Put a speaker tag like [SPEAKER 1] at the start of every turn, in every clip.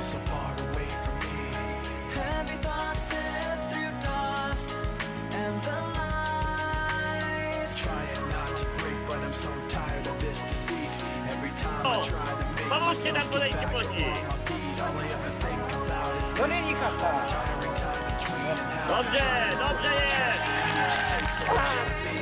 [SPEAKER 1] so far away from me. Heavy thoughts sift through dust and the lies. Trying not to break, but I'm so tired of this deceit. Every time I try to make myself get back up on my feet, all I ever think about is this. Tiring time between and how I try to trust you. It just takes so much of me.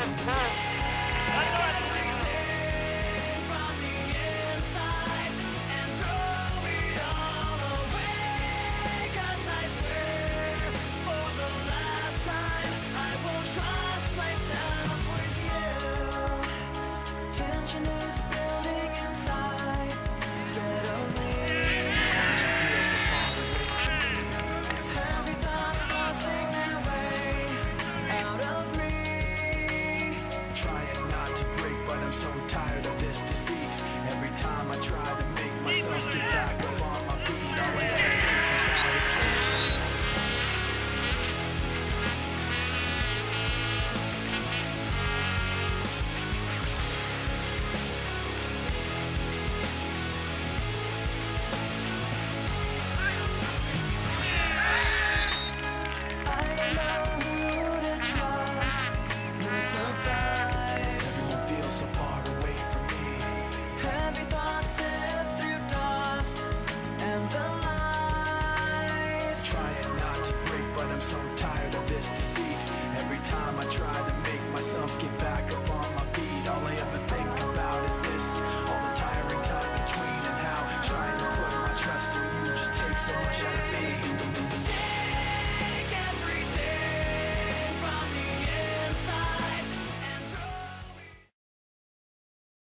[SPEAKER 1] From the inside and throw it all away. 'Cause I swear for the last time I won't trust myself with you. Tension is building inside steadily. Feel so far away from me. Heavy thoughts forcing their way out of me. Trying not to break, but I'm so tired of this deceit. Every time I try to make myself get back up on my feet, all I ever think about is this. I don't know who to trust. No surprise, everyone feels so far away from me. Heavy thoughts sift through dust and the lies. Trying not to break, but I'm so tired of this deceit.